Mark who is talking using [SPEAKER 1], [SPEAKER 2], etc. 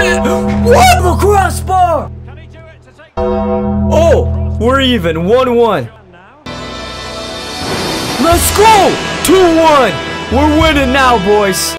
[SPEAKER 1] What? The crossbar!
[SPEAKER 2] Oh, we're even. 1-1.
[SPEAKER 1] Let's go!
[SPEAKER 2] 2-1. We're winning now, boys.